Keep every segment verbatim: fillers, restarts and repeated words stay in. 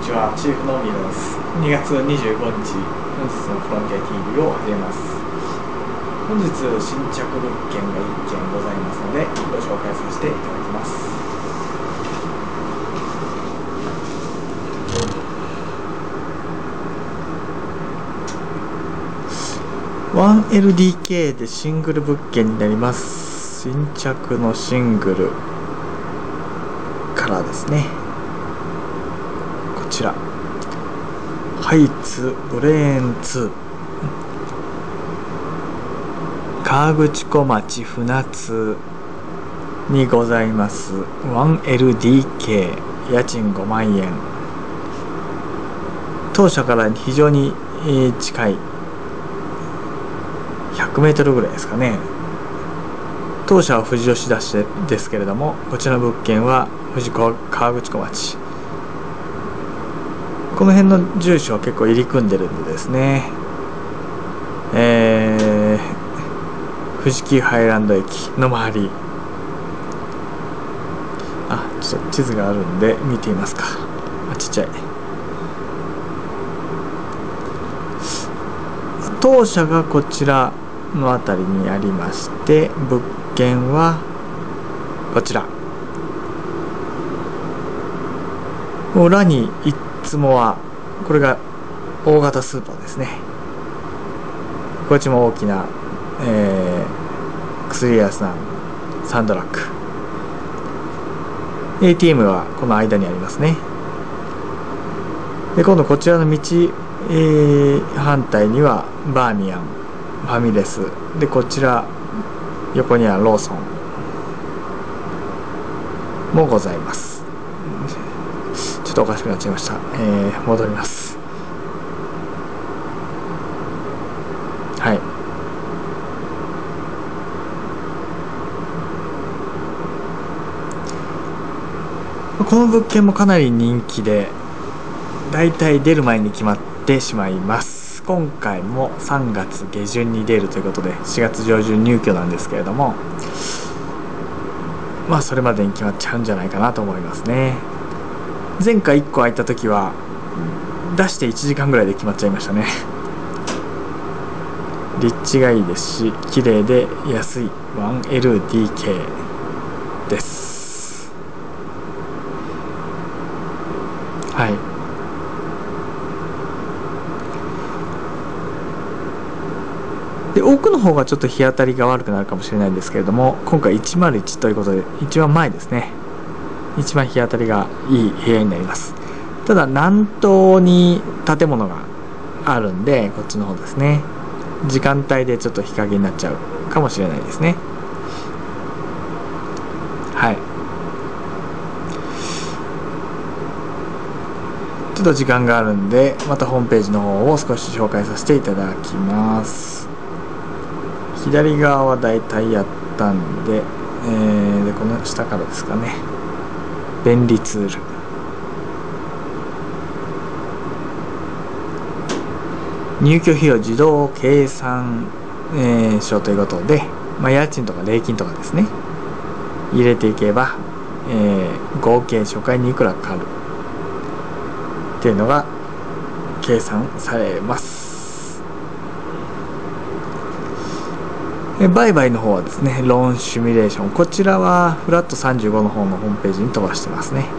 ちは、チーフのミロです。にがつにじゅうごにち、本日のフロンティア ティーブイ を始めます。本日、新着物件がいっけんございますので、ご紹介させていただきます。ワンエルディーケー でシングル物件になります。新着のシングルカラーですね。こちらハイツブレーンツー河口湖町船津にございます。 ワンエルディーケー 家賃ごまんえん、当社から非常に近いひゃくメートルぐらいですかね。当社は富士吉田市ですけれども、こちらの物件は富士河口湖町。この辺の住所は結構入り組んでるんでですね、えー、富士急ハイランド駅の周り、あ、ちょっと地図があるんで見てみますか。あ、ちっちゃい。当社がこちらの辺りにありまして、物件はこちら。裏にいつもはこれが大型スーパーですね。こっちも大きな、えー、薬屋さん、サンドラック、 エーティーエム はこの間にありますね。で今度こちらの道、えー、反対にはバーミヤン、ファミレスで、こちら横にはローソンもございます。ちょっとおかしくなっちゃいました。えー、戻ります。はい。この物件もかなり人気で、だいたい出る前に決まってしまいます。今回もさんがつげじゅんに出るということで、しがつじょうじゅん入居なんですけれども、まあそれまでに決まっちゃうんじゃないかなと思いますね。前回いっこ空いた時は出していちじかんぐらいで決まっちゃいましたね。立地がいいですし、綺麗で安い ワンエルディーケー です。はい。で奥の方がちょっと日当たりが悪くなるかもしれないんですけれども、今回いちまるいちということで一番前ですね、一番日当たりがいい部屋になります。ただ南東に建物があるんで、こっちの方ですね、時間帯でちょっと日陰になっちゃうかもしれないですね。はい。ちょっと時間があるんで、またホームページの方を少し紹介させていただきます。左側はだいたいやったんで、えー、でこの下からですかね。便利ツール、入居費用自動計算、えー、書ということで、まあ、家賃とか礼金とかですね、入れていけば、えー、合計初回にいくらかかるっていうのが計算されます。売買の方はですね、ローンシミュレーション、こちらはフラットさんじゅうごの方のホームページに飛ばしてますね。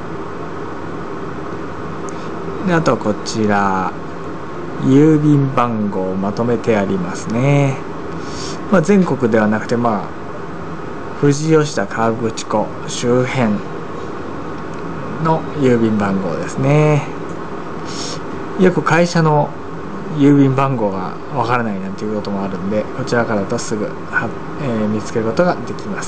であとはこちら郵便番号まとめてありますね。まあ、全国ではなくて、まあ富士吉田河口湖周辺の郵便番号ですね。よく会社の郵便番号がわからないなんていうこともあるんで、こちらからだとすぐは、えー、見つけることができます。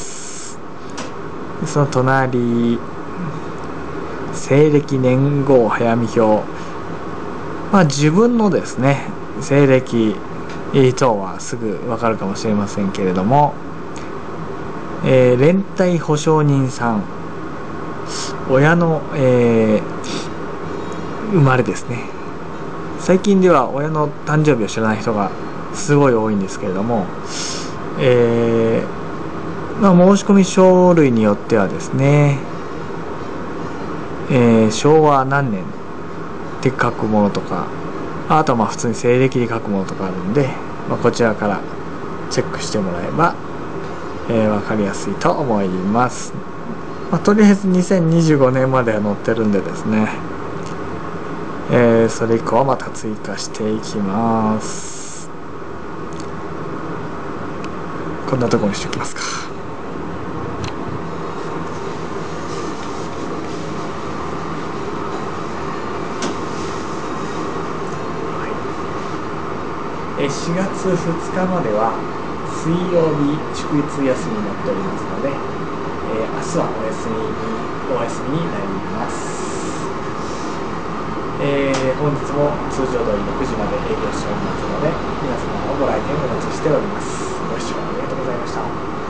その隣、西暦年号早見表、まあ自分のですね西暦等はすぐわかるかもしれませんけれども、えー、連帯保証人さん、親の、えー、生まれですね。最近では親の誕生日を知らない人がすごい多いんですけれども、えーまあ、申し込み書類によってはですね、えー、しょうわ何年っで書くものとか、あとはまあ普通に西暦で書くものとかあるんで、まあ、こちらからチェックしてもらえば、えー、分かりやすいと思います。まあ、とりあえずにせんにじゅうごねんまでは載ってるんでですね、えー、それ以降はまた追加していきます。こんなところにしておきますか。しがつふつかまでは水曜日祝日休みになっておりますので、えー、明日はお休みにお休みになります。えー、本日も通常通りろくじまで営業しておりますので、皆様のご来店お待ちしております。ご視聴ありがとうございました。